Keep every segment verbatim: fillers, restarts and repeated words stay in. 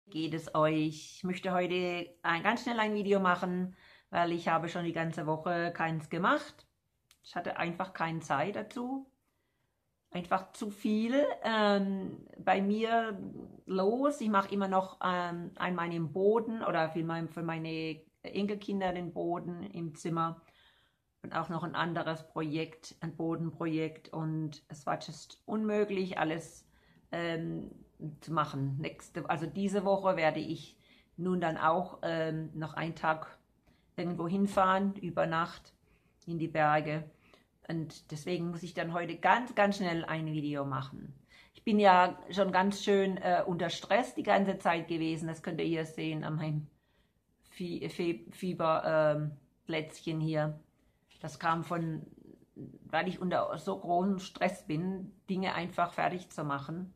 Geht es euch? Ich möchte heute ein, ganz schnell ein Video machen, weil ich habe schon die ganze Woche keins gemacht. Ich hatte einfach keine Zeit dazu. Einfach zu viel ähm, bei mir los. Ich mache immer noch ähm, einmal den Boden oder für, mein, für meine Enkelkinder den Boden im Zimmer. Und auch noch ein anderes Projekt, ein Bodenprojekt. Und es war just unmöglich, alles ähm, zu machen. Nächste, also diese Woche werde ich nun dann auch ähm, noch einen Tag irgendwo hinfahren, über Nacht in die Berge. Und deswegen muss ich dann heute ganz, ganz schnell ein Video machen. Ich bin ja schon ganz schön äh, unter Stress die ganze Zeit gewesen. Das könnt ihr hier sehen an meinem Fieberplätzchen ähm, hier. Das kam von, weil ich unter so großem Stress bin, Dinge einfach fertig zu machen.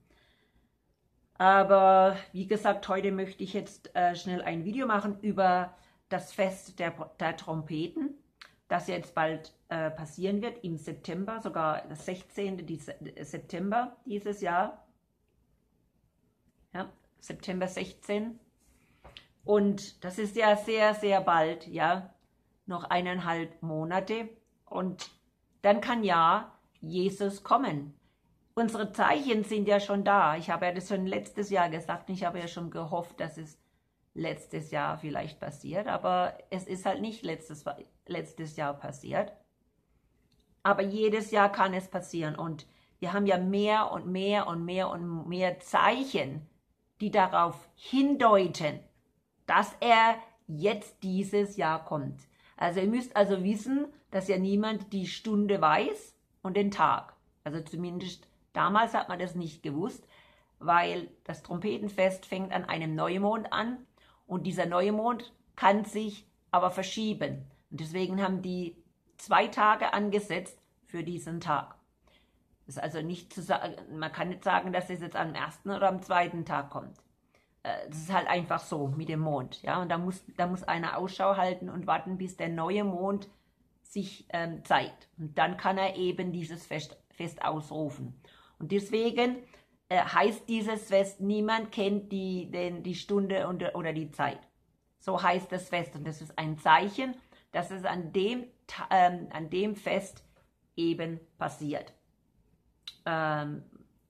Aber wie gesagt, heute möchte ich jetzt äh, schnell ein Video machen über das Fest der, der Trompeten, das jetzt bald äh, passieren wird im September, sogar das sechzehnten September dieses Jahr. Ja, September sechzehnten. Und das ist ja sehr, sehr bald, ja, noch eineinhalb Monate. Und dann kann ja Jesus kommen. Unsere Zeichen sind ja schon da. Ich habe ja das schon letztes Jahr gesagt. Ich habe ja schon gehofft, dass es letztes Jahr vielleicht passiert. Aber es ist halt nicht letztes, letztes Jahr passiert. Aber jedes Jahr kann es passieren. Und wir haben ja mehr und mehr und mehr und mehr Zeichen, die darauf hindeuten, dass er jetzt dieses Jahr kommt. Also ihr müsst also wissen, dass ja niemand die Stunde weiß und den Tag. Also zumindest damals hat man das nicht gewusst, weil das Trompetenfest fängt an einem Neumond an und dieser Neumond kann sich aber verschieben. Und deswegen haben die zwei Tage angesetzt für diesen Tag. Das ist also nicht zu sagen, man kann nicht sagen, dass es jetzt am ersten oder am zweiten Tag kommt. Das ist halt einfach so mit dem Mond. Ja? Und da muss, da muss einer Ausschau halten und warten, bis der neue Mond sich ähm, zeigt. Und dann kann er eben dieses Fest, Fest ausrufen. Und deswegen äh, heißt dieses Fest, niemand kennt die, den, die Stunde und, oder die Zeit. So heißt das Fest. Und das ist ein Zeichen, dass es an dem, ähm, an dem Fest eben passiert. Ähm,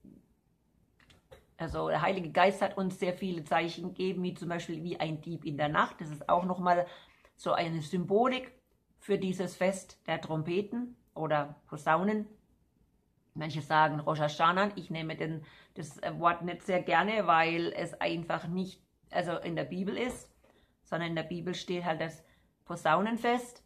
Also der Heilige Geist hat uns sehr viele Zeichen gegeben, wie zum Beispiel wie ein Dieb in der Nacht. Das ist auch nochmal so eine Symbolik für dieses Fest der Trompeten oder Posaunen. Manche sagen Rosh Hashanah. Ich nehme den, das Wort nicht sehr gerne, weil es einfach nicht also in der Bibel ist, sondern in der Bibel steht halt das Posaunenfest.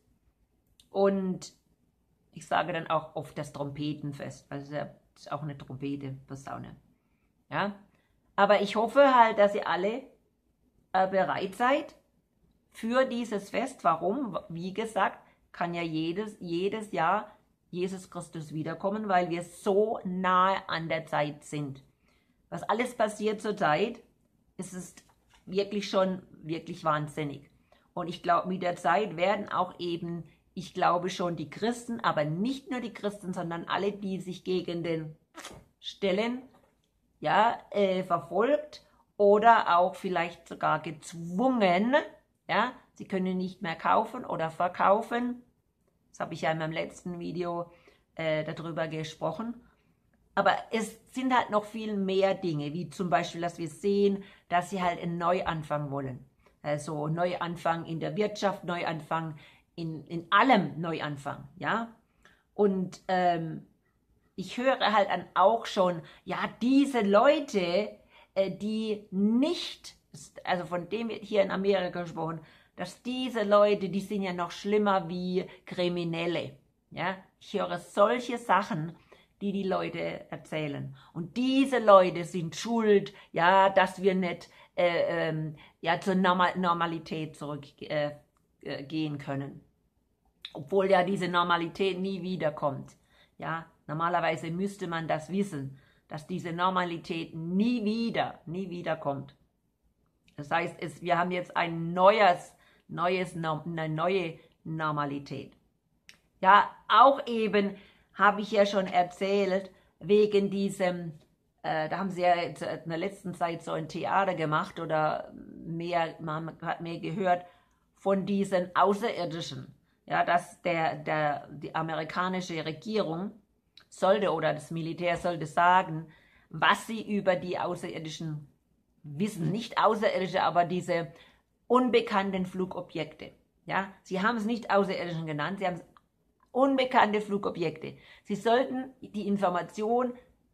Und ich sage dann auch oft das Trompetenfest, also das ist auch eine Trompete, Posaune. Ja, aber ich hoffe halt, dass ihr alle äh, bereit seid für dieses Fest. Warum? Wie gesagt, kann ja jedes, jedes Jahr Jesus Christus wiederkommen, weil wir so nahe an der Zeit sind. Was alles passiert zur Zeit, ist es wirklich schon wirklich wahnsinnig. Und ich glaube, mit der Zeit werden auch eben, ich glaube schon die Christen, aber nicht nur die Christen, sondern alle, die sich gegen den stellen, ja, äh, verfolgt oder auch vielleicht sogar gezwungen, ja, sie können nicht mehr kaufen oder verkaufen. Das habe ich ja in meinem letzten Video äh, darüber gesprochen. Aber es sind halt noch viel mehr Dinge, wie zum Beispiel, dass wir sehen, dass sie halt einen Neuanfang wollen. Also Neuanfang in der Wirtschaft, Neuanfang in, in allem Neuanfang, ja. Und ähm, ich höre halt dann auch schon, ja, diese Leute, äh, die nicht, also von dem wird hier in Amerika gesprochen, dass diese Leute, die sind ja noch schlimmer wie Kriminelle. Ja? Ich höre solche Sachen, die die Leute erzählen. Und diese Leute sind schuld, ja, dass wir nicht äh, ähm, ja, zur Normal Normalität zurückgehen äh, äh, können. Obwohl ja diese Normalität nie wiederkommt. Ja, normalerweise müsste man das wissen, dass diese Normalität nie wieder, nie wieder kommt. Das heißt, es, wir haben jetzt ein neues, neues, eine neue Normalität. Ja, auch eben habe ich ja schon erzählt, wegen diesem äh, da haben sie ja in der letzten Zeit so ein Theater gemacht oder mehr, man hat mehr gehört von diesen Außerirdischen, ja, dass der, der, die amerikanische Regierung sollte oder das Militär sollte sagen, was sie über die Außerirdischen wissen. Nicht Außerirdische, aber diese unbekannten Flugobjekte. Ja, sie haben es nicht Außerirdischen genannt, sie haben es unbekannte Flugobjekte. Sie sollten die Information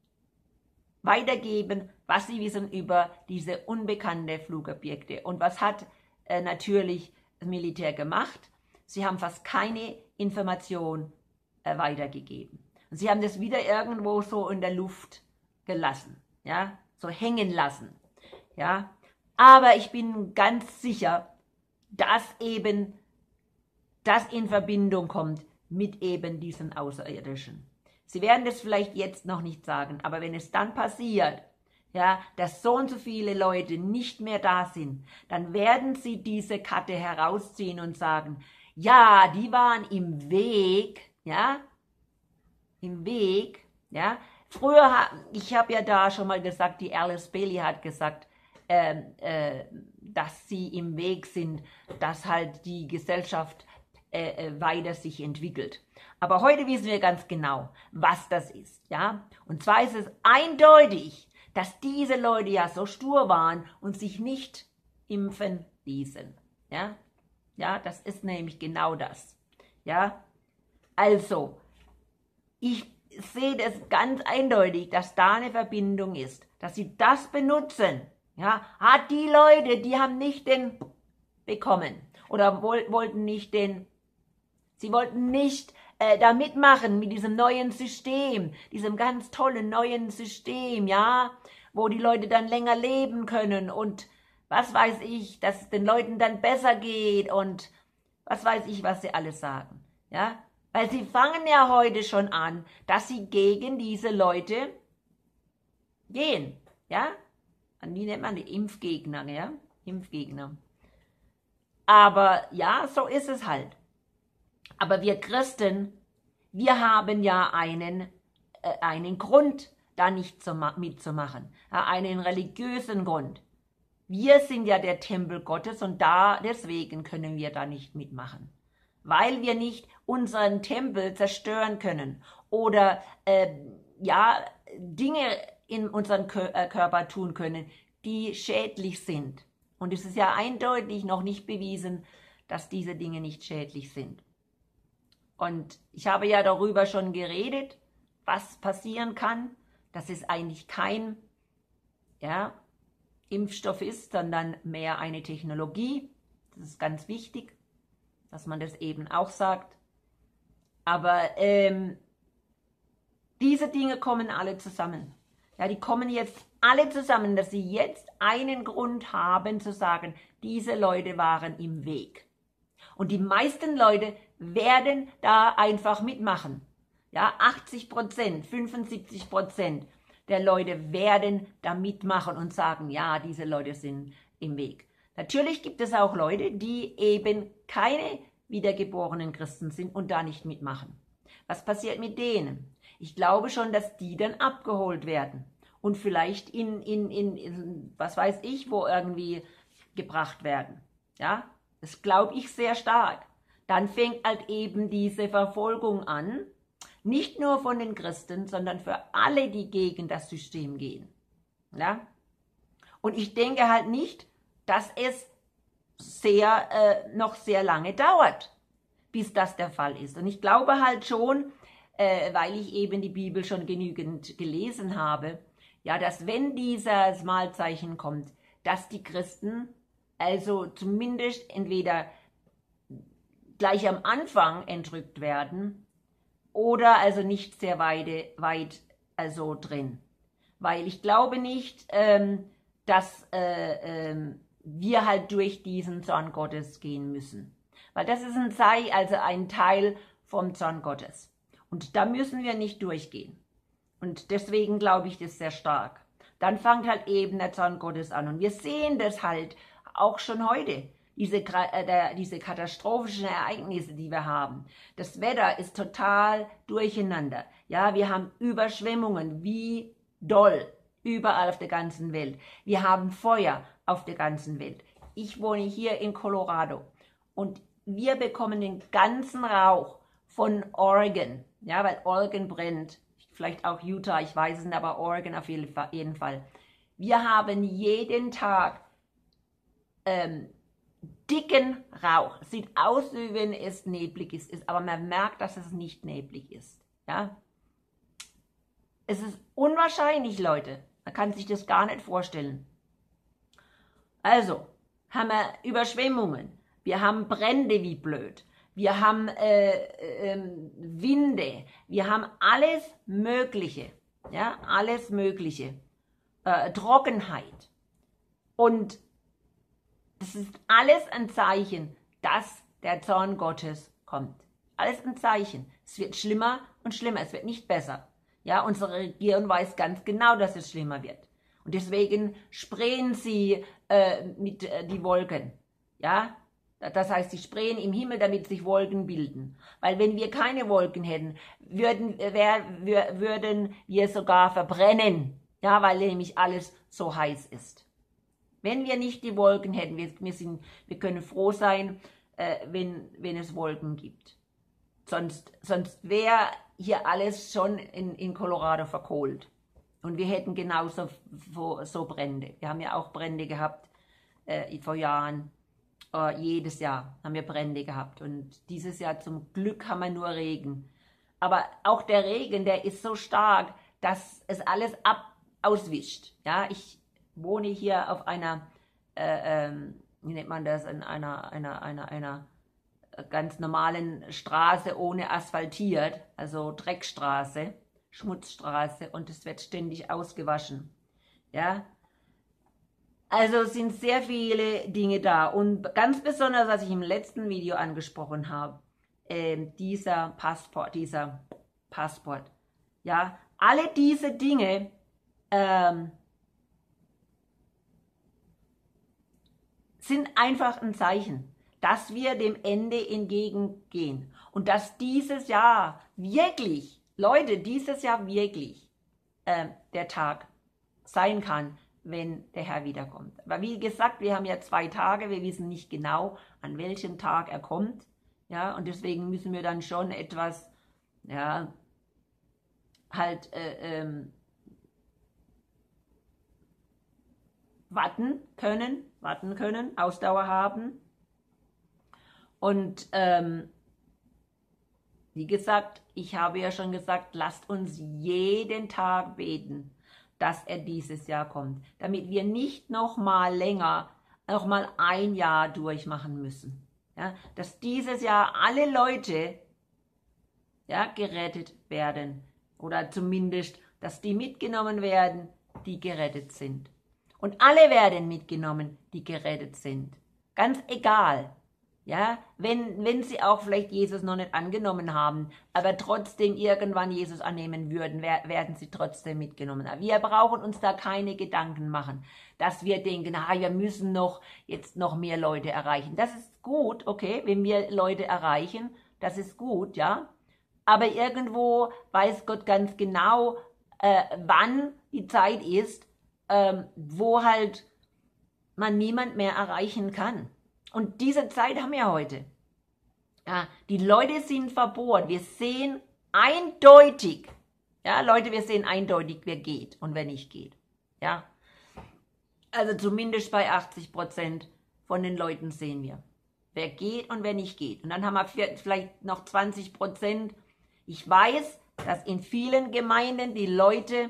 weitergeben, was sie wissen über diese unbekannte Flugobjekte. Und was hat äh, natürlich das Militär gemacht? Sie haben fast keine Information äh, weitergegeben. Und sie haben das wieder irgendwo so in der Luft gelassen, ja, so hängen lassen, ja. Aber ich bin ganz sicher, dass eben das in Verbindung kommt mit eben diesen Außerirdischen. Sie werden das vielleicht jetzt noch nicht sagen, aber wenn es dann passiert, ja, dass so und so viele Leute nicht mehr da sind, dann werden sie diese Karte herausziehen und sagen, ja, die waren im Weg, ja, im Weg, ja. Früher, ich habe ja da schon mal gesagt, die Alice Bailey hat gesagt, äh, äh, dass sie im Weg sind, dass halt die Gesellschaft äh, weiter sich entwickelt. Aber heute wissen wir ganz genau, was das ist, ja. Und zwar ist es eindeutig, dass diese Leute ja so stur waren und sich nicht impfen ließen, ja. Ja, das ist nämlich genau das, ja. Also, ich sehe das ganz eindeutig, dass da eine Verbindung ist, dass sie das benutzen, ja. Hat die Leute, die haben nicht den bekommen oder woll, wollten nicht den, sie wollten nicht äh, da mitmachen mit diesem neuen System, diesem ganz tollen neuen System, ja, wo die Leute dann länger leben können und was weiß ich, dass es den Leuten dann besser geht und was weiß ich, was sie alles sagen, ja. Weil sie fangen ja heute schon an, dass sie gegen diese Leute gehen, ja. Die nennt man die Impfgegner, ja, Impfgegner. Aber ja, so ist es halt. Aber wir Christen, wir haben ja einen, äh, einen Grund, da nicht zu mitzumachen, ja, einen religiösen Grund. Wir sind ja der Tempel Gottes und da deswegen können wir da nicht mitmachen. Weil wir nicht unseren Tempel zerstören können oder äh, ja, Dinge in unseren Körper tun können, die schädlich sind. Und es ist ja eindeutig noch nicht bewiesen, dass diese Dinge nicht schädlich sind. Und ich habe ja darüber schon geredet, was passieren kann, dass es eigentlich kein ja, Impfstoff ist, sondern mehr eine Technologie. Das ist ganz wichtig, dass man das eben auch sagt. Aber ähm, diese Dinge kommen alle zusammen. Ja, die kommen jetzt alle zusammen, dass sie jetzt einen Grund haben zu sagen, diese Leute waren im Weg. Und die meisten Leute werden da einfach mitmachen. Ja, achtzig Prozent, fünfundsiebzig Prozent der Leute werden da mitmachen und sagen, ja, diese Leute sind im Weg. Natürlich gibt es auch Leute, die eben keine wiedergeborenen Christen sind und da nicht mitmachen. Was passiert mit denen? Ich glaube schon, dass die dann abgeholt werden und vielleicht in, in, in, in was weiß ich, wo irgendwie gebracht werden. Ja, das glaube ich sehr stark. Dann fängt halt eben diese Verfolgung an, nicht nur von den Christen, sondern für alle, die gegen das System gehen. Ja? Und ich denke halt nicht, dass es sehr, äh, noch sehr lange dauert, bis das der Fall ist. Und ich glaube halt schon, äh, weil ich eben die Bibel schon genügend gelesen habe, ja, dass wenn dieses Mahlzeichen kommt, dass die Christen also zumindest entweder gleich am Anfang entrückt werden oder also nicht sehr weit, weit also drin. Weil ich glaube nicht, ähm, dass äh, ähm, wir halt durch diesen Zorn Gottes gehen müssen. Weil das ist ein Sei, also ein Teil vom Zorn Gottes. Und da müssen wir nicht durchgehen. Und deswegen glaube ich das sehr stark. Dann fängt halt eben der Zorn Gottes an. Und wir sehen das halt auch schon heute. Diese, äh, der, diese katastrophischen Ereignisse, die wir haben. Das Wetter ist total durcheinander. Ja, wir haben Überschwemmungen, wie doll. überall auf der ganzen Welt. Wir haben Feuer auf der ganzen Welt. Ich wohne hier in Colorado und wir bekommen den ganzen Rauch von Oregon, ja, weil Oregon brennt, vielleicht auch Utah, ich weiß es nicht, aber Oregon auf jeden Fall. Wir haben jeden Tag ähm, dicken Rauch. Es sieht aus, wie wenn es neblig ist, ist, aber man merkt, dass es nicht neblig ist. Ja? Es ist unwahrscheinlich, Leute. Man kann sich das gar nicht vorstellen. Also, haben wir Überschwemmungen. Wir haben Brände wie blöd. Wir haben äh, äh, Winde. Wir haben alles Mögliche. Ja, alles Mögliche. Äh, Trockenheit. Und das ist alles ein Zeichen, dass der Zorn Gottes kommt. Alles ein Zeichen. Es wird schlimmer und schlimmer. Es wird nicht besser. Ja, unsere Regierung weiß ganz genau, dass es schlimmer wird. Und deswegen sprayen sie äh, mit äh, die Wolken. Ja, das heißt, sie sprayen im Himmel, damit sich Wolken bilden. Weil wenn wir keine Wolken hätten, würden, wär, wür, würden wir sogar verbrennen. Ja, weil nämlich alles so heiß ist. Wenn wir nicht die Wolken hätten, wir, wir, sind, wir können froh sein, äh, wenn, wenn es Wolken gibt. Sonst, sonst wäre hier alles schon in, in Colorado verkohlt. Und wir hätten genauso so Brände. Wir haben ja auch Brände gehabt äh, vor Jahren. Äh, jedes Jahr haben wir Brände gehabt. Und dieses Jahr zum Glück haben wir nur Regen. Aber auch der Regen, der ist so stark, dass es alles ab auswischt. Ja, ich wohne hier auf einer, äh, ähm, wie nennt man das, in einer, einer, einer, einer ganz normalen Straße ohne asphaltiert, also Dreckstraße, Schmutzstraße, und es wird ständig ausgewaschen. Ja, also sind sehr viele Dinge da und ganz besonders, was ich im letzten Video angesprochen habe, äh, dieser Passport, dieser Passport, ja, alle diese Dinge ähm, sind einfach ein Zeichen, dass wir dem Ende entgegengehen und dass dieses Jahr wirklich, Leute, dieses Jahr wirklich äh, der Tag sein kann, wenn der Herr wiederkommt. Aber wie gesagt, wir haben ja zwei Tage, wir wissen nicht genau, an welchem Tag er kommt, ja, und deswegen müssen wir dann schon etwas, ja, halt äh, ähm, warten können, warten können, Ausdauer haben. Und ähm, wie gesagt, ich habe ja schon gesagt, lasst uns jeden Tag beten, dass er dieses Jahr kommt, damit wir nicht noch mal länger, noch mal ein Jahr durchmachen müssen. Ja, dass dieses Jahr alle Leute, ja, gerettet werden oder zumindest, dass die mitgenommen werden, die gerettet sind. Und alle werden mitgenommen, die gerettet sind. Ganz egal. Ja, wenn, wenn sie auch vielleicht Jesus noch nicht angenommen haben, aber trotzdem irgendwann Jesus annehmen würden, wer, werden sie trotzdem mitgenommen. Wir brauchen uns da keine Gedanken machen, dass wir denken, ah, wir müssen noch jetzt noch mehr Leute erreichen. Das ist gut, okay, wenn wir Leute erreichen, das ist gut, ja. Aber irgendwo weiß Gott ganz genau, äh, wann die Zeit ist, ähm, wo halt man niemand mehr erreichen kann. Und diese Zeit haben wir heute. Ja, die Leute sind verbohrt. Wir sehen eindeutig, ja, Leute, wir sehen eindeutig, wer geht und wer nicht geht. Ja, also zumindest bei achtzig Prozent von den Leuten sehen wir, wer geht und wer nicht geht. Und dann haben wir vielleicht noch zwanzig Prozent. Ich weiß, dass in vielen Gemeinden die Leute,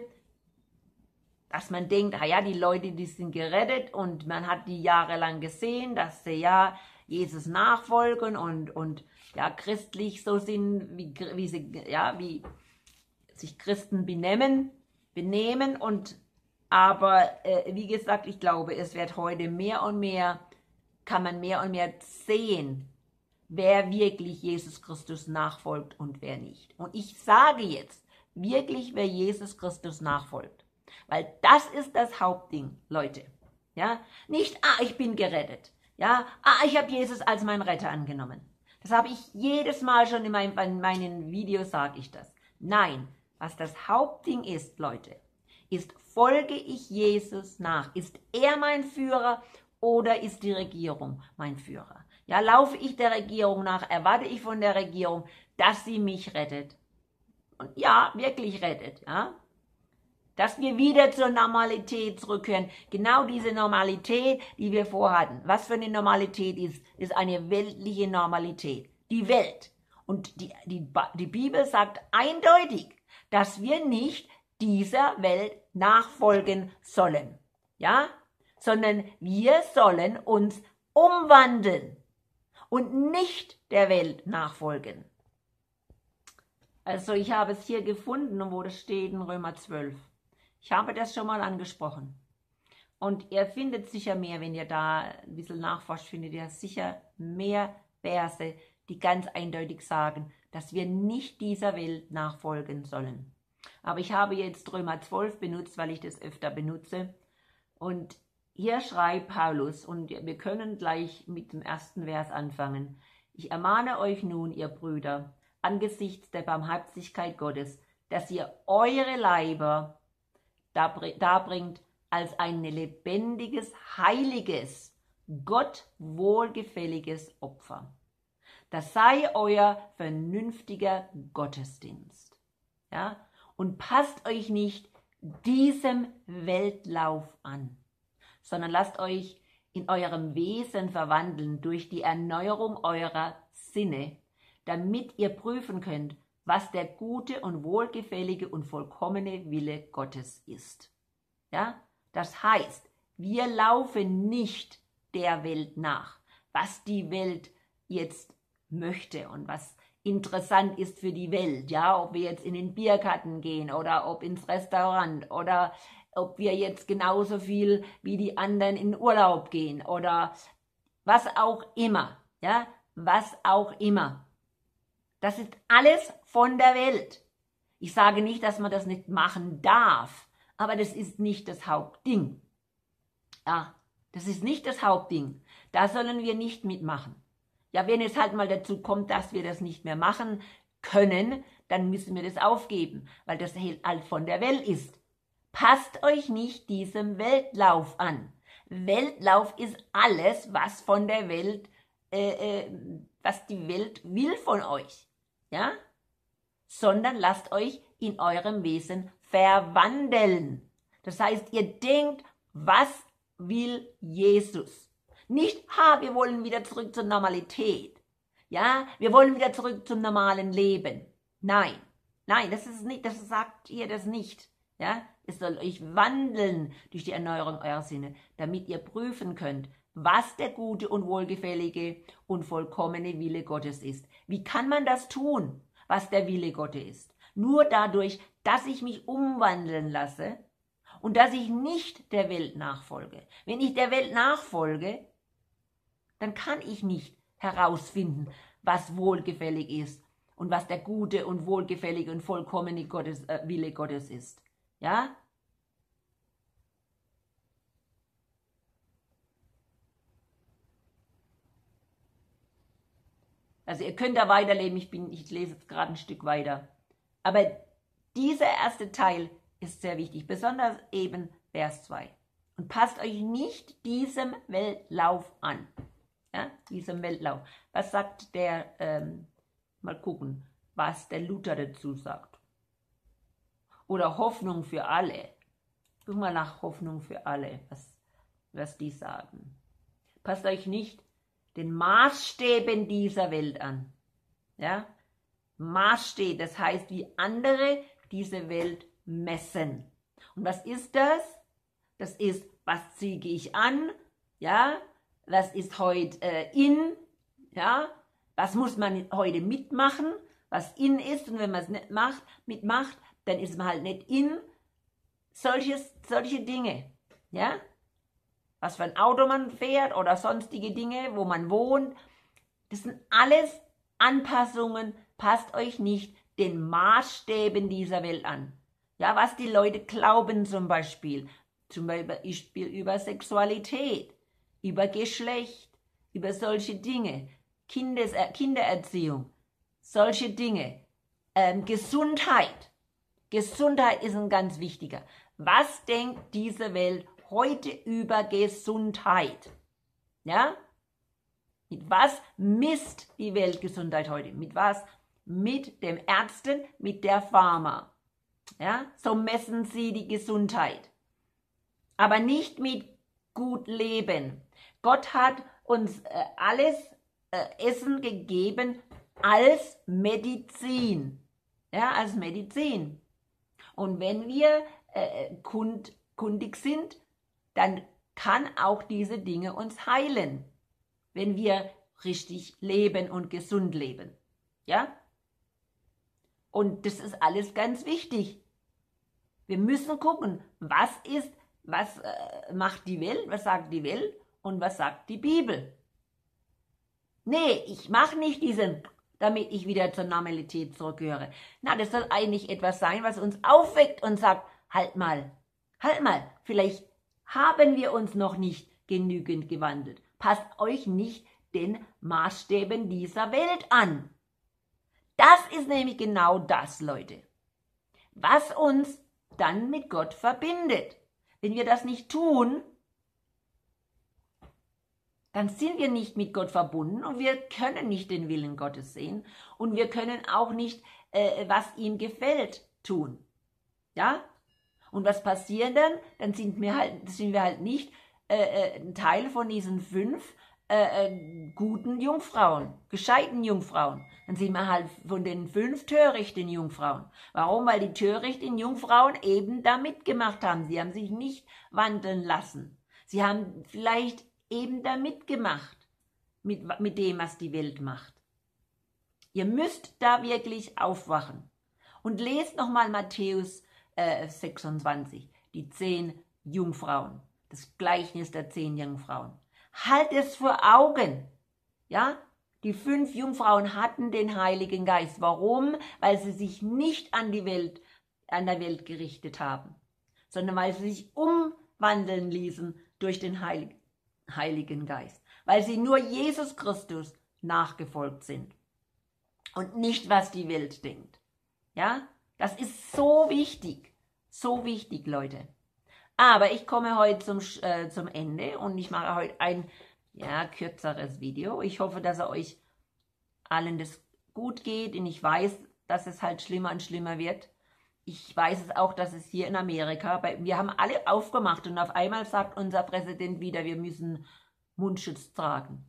dass man denkt, ah ja, die Leute, die sind gerettet und man hat die jahrelang gesehen, dass sie ja Jesus nachfolgen und, und ja christlich so sind, wie, wie, sie, ja, wie sich Christen benehmen, benehmen. Und, aber äh, wie gesagt, ich glaube, es wird heute mehr und mehr, kann man mehr und mehr sehen, wer wirklich Jesus Christus nachfolgt und wer nicht. Und ich sage jetzt wirklich, wer Jesus Christus nachfolgt. Weil das ist das Hauptding, Leute. Ja, nicht, ah, ich bin gerettet. Ja, ah, ich habe Jesus als meinen Retter angenommen. Das habe ich jedes Mal schon in, meinem, in meinen Videos, sage ich das. Nein, was das Hauptding ist, Leute, ist, folge ich Jesus nach? Ist er mein Führer oder ist die Regierung mein Führer? Ja, laufe ich der Regierung nach, erwarte ich von der Regierung, dass sie mich rettet. Und ja, wirklich rettet, ja. Dass wir wieder zur Normalität zurückkehren. Genau diese Normalität, die wir vorhatten. Was für eine Normalität ist, ist eine weltliche Normalität. Die Welt. Und die, die, die Bibel sagt eindeutig, dass wir nicht dieser Welt nachfolgen sollen. Ja? Sondern wir sollen uns umwandeln und nicht der Welt nachfolgen. Also ich habe es hier gefunden, wo das steht in Römer zwölf. Ich habe das schon mal angesprochen. Und ihr findet sicher mehr, wenn ihr da ein bisschen nachforscht, findet ihr sicher mehr Verse, die ganz eindeutig sagen, dass wir nicht dieser Welt nachfolgen sollen. Aber ich habe jetzt Römer zwölf benutzt, weil ich das öfter benutze. Und hier schreibt Paulus, und wir können gleich mit dem ersten Vers anfangen. Ich ermahne euch nun, ihr Brüder, angesichts der Barmherzigkeit Gottes, dass ihr eure Leiber darbringt als ein lebendiges, heiliges, Gott wohlgefälliges Opfer. Das sei euer vernünftiger Gottesdienst. Ja? Und passt euch nicht diesem Weltlauf an, sondern lasst euch in eurem Wesen verwandeln durch die Erneuerung eurer Sinne, damit ihr prüfen könnt, was der gute und wohlgefällige und vollkommene Wille Gottes ist. Ja? Das heißt, wir laufen nicht der Welt nach, was die Welt jetzt möchte und was interessant ist für die Welt. Ja? Ob wir jetzt in den Biergarten gehen oder ob ins Restaurant oder ob wir jetzt genauso viel wie die anderen in Urlaub gehen oder was auch immer. Ja? Was auch immer. Das ist alles von der Welt. Ich sage nicht, dass man das nicht machen darf, aber das ist nicht das Hauptding. Ja, das ist nicht das Hauptding. Da sollen wir nicht mitmachen. Ja, wenn es halt mal dazu kommt, dass wir das nicht mehr machen können, dann müssen wir das aufgeben, weil das halt von der Welt ist. Passt euch nicht diesem Weltlauf an. Weltlauf ist alles, was von der Welt, äh, äh, was die Welt will von euch. Ja? Sondern lasst euch in eurem Wesen verwandeln. Das heißt, ihr denkt, was will Jesus? Nicht, ha, wir wollen wieder zurück zur Normalität. Ja, wir wollen wieder zurück zum normalen Leben. Nein, nein, das ist nicht, das sagt ihr das nicht. Ja, es soll euch wandeln durch die Erneuerung eurer Sinne, damit ihr prüfen könnt, was der gute und wohlgefällige und vollkommene Wille Gottes ist. Wie kann man das tun, was der Wille Gottes ist? Nur dadurch, dass ich mich umwandeln lasse und dass ich nicht der Welt nachfolge. Wenn ich der Welt nachfolge, dann kann ich nicht herausfinden, was wohlgefällig ist und was der gute und wohlgefällige und vollkommene Gottes, äh, Wille Gottes ist. Ja? Also ihr könnt da weiterleben, ich, bin, ich lese jetzt gerade ein Stück weiter. Aber dieser erste Teil ist sehr wichtig, besonders eben Vers zwei. Und passt euch nicht diesem Weltlauf an. Ja, diesem Weltlauf. Was sagt der, ähm, mal gucken, was der Luther dazu sagt. Oder Hoffnung für alle. Guck mal nach Hoffnung für alle, was, was die sagen. Passt euch nicht den Maßstäben dieser Welt an. Ja? Maßstäbe, das heißt, wie andere diese Welt messen. Und was ist das? Das ist, was ziehe ich an? Ja? Was ist heute äh, in? Ja? Was muss man heute mitmachen? Was in ist, und wenn man es nicht macht, mitmacht, dann ist man halt nicht in. Solches, solche Dinge. Ja? Was für ein Auto man fährt oder sonstige Dinge, wo man wohnt. Das sind alles Anpassungen. Passt euch nicht den Maßstäben dieser Welt an. Ja, was die Leute glauben zum Beispiel. Zum Beispiel über Sexualität, über Geschlecht, über solche Dinge. Kindes, äh, Kindererziehung, solche Dinge. Ähm, Gesundheit. Gesundheit ist ein ganz wichtiger. Was denkt diese Welt heute über Gesundheit? Ja? Mit was misst die Weltgesundheit heute? Mit was? Mit dem Ärzten, mit der Pharma. Ja? So messen sie die Gesundheit. Aber nicht mit gut leben. Gott hat uns äh, alles äh, Essen gegeben als Medizin. Ja, als Medizin. Und wenn wir äh, kund, kundig sind, dann kann auch diese Dinge uns heilen, wenn wir richtig leben und gesund leben. Ja? Und das ist alles ganz wichtig. Wir müssen gucken, was ist, was äh, macht die Welt, was sagt die Welt und was sagt die Bibel. Nee, ich mache nicht diesen, damit ich wieder zur Normalität zurückgehöre. Na, das soll eigentlich etwas sein, was uns aufweckt und sagt, halt mal, halt mal, vielleicht haben wir uns noch nicht genügend gewandelt. Passt euch nicht den Maßstäben dieser Welt an. Das ist nämlich genau das, Leute, was uns dann mit Gott verbindet. Wenn wir das nicht tun, dann sind wir nicht mit Gott verbunden und wir können nicht den Willen Gottes sehen und wir können auch nicht, äh, was ihm gefällt, tun. Ja? Und was passiert dann? Dann sind wir halt, sind wir halt nicht äh, ein Teil von diesen fünf äh, äh, guten Jungfrauen, gescheiten Jungfrauen. Dann sind wir halt von den fünf törichten Jungfrauen. Warum? Weil die törichten Jungfrauen eben da mitgemacht haben. Sie haben sich nicht wandeln lassen. Sie haben vielleicht eben da mitgemacht, mit, mit dem, was die Welt macht. Ihr müsst da wirklich aufwachen. Und lest nochmal Matthäus äh, sechsundzwanzig, die zehn Jungfrauen, das Gleichnis der zehn Jungfrauen. Halt es vor Augen, ja? Die fünf Jungfrauen hatten den Heiligen Geist. Warum? Weil sie sich nicht an die Welt, an der Welt gerichtet haben, sondern weil sie sich umwandeln ließen durch den Heiligen Heiligen Geist, weil sie nur Jesus Christus nachgefolgt sind und nicht, was die Welt denkt. Ja, das ist so wichtig, so wichtig, Leute. Aber ich komme heute zum, äh, zum Ende und ich mache heute ein ja, kürzeres Video. Ich hoffe, dass es euch allen das gut geht und ich weiß, dass es halt schlimmer und schlimmer wird. Ich weiß es auch, dass es hier in Amerika, bei, wir haben alle aufgemacht und auf einmal sagt unser Präsident wieder, wir müssen Mundschutz tragen.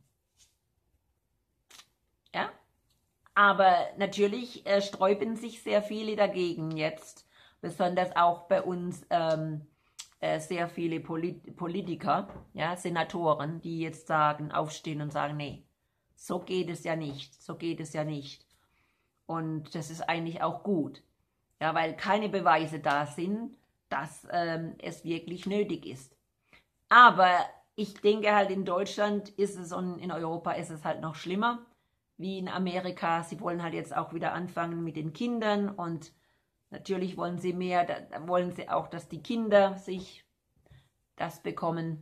Ja? Aber natürlich äh, sträuben sich sehr viele dagegen jetzt, besonders auch bei uns ähm, äh, sehr viele Polit Politiker, ja, Senatoren, die jetzt sagen, aufstehen und sagen, nee, so geht es ja nicht, so geht es ja nicht. Und das ist eigentlich auch gut. Ja, weil keine Beweise da sind, dass ähm, es wirklich nötig ist. Aber ich denke halt, in Deutschland ist es und in Europa ist es halt noch schlimmer wie in Amerika. Sie wollen halt jetzt auch wieder anfangen mit den Kindern und natürlich wollen sie mehr, da wollen sie auch, dass die Kinder sich das bekommen.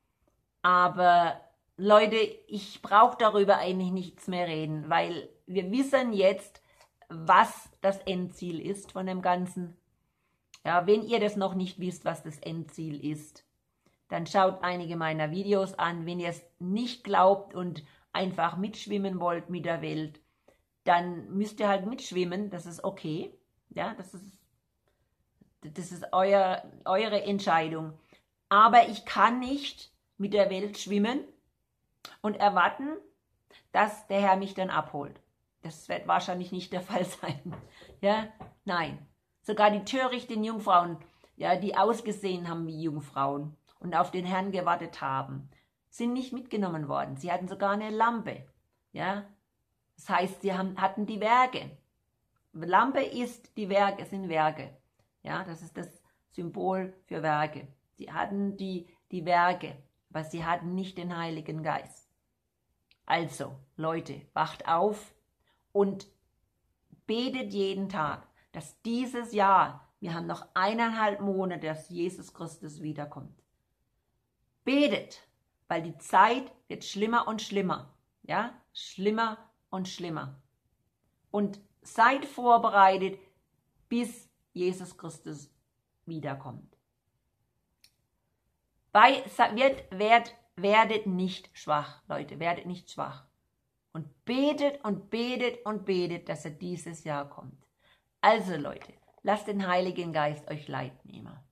Aber Leute, ich brauche darüber eigentlich nichts mehr reden, weil wir wissen jetzt, was das Endziel ist von dem Ganzen. Ja, wenn ihr das noch nicht wisst, was das Endziel ist, dann schaut einige meiner Videos an. Wenn ihr es nicht glaubt und einfach mitschwimmen wollt mit der Welt, dann müsst ihr halt mitschwimmen, das ist okay. Ja, das ist, das ist euer, eure Entscheidung. Aber ich kann nicht mit der Welt schwimmen und erwarten, dass der Herr mich dann abholt. Das wird wahrscheinlich nicht der Fall sein. Ja, nein. Sogar die törichten Jungfrauen, ja, die ausgesehen haben wie Jungfrauen und auf den Herrn gewartet haben, sind nicht mitgenommen worden. Sie hatten sogar eine Lampe. Ja, das heißt, sie haben, hatten die Werke. Lampe ist die Werke, sind Werke. Ja, das ist das Symbol für Werke. Sie hatten die, die Werke, aber sie hatten nicht den Heiligen Geist. Also, Leute, wacht auf und betet jeden Tag, dass dieses Jahr, wir haben noch eineinhalb Monate, dass Jesus Christus wiederkommt. Betet, weil die Zeit wird schlimmer und schlimmer. Ja, schlimmer und schlimmer. Und seid vorbereitet, bis Jesus Christus wiederkommt. Bei, wird, werd, werdet nicht schwach, Leute, werdet nicht schwach. Und betet und betet und betet, dass er dieses Jahr kommt. Also Leute, lasst den Heiligen Geist euch Leid nehmen.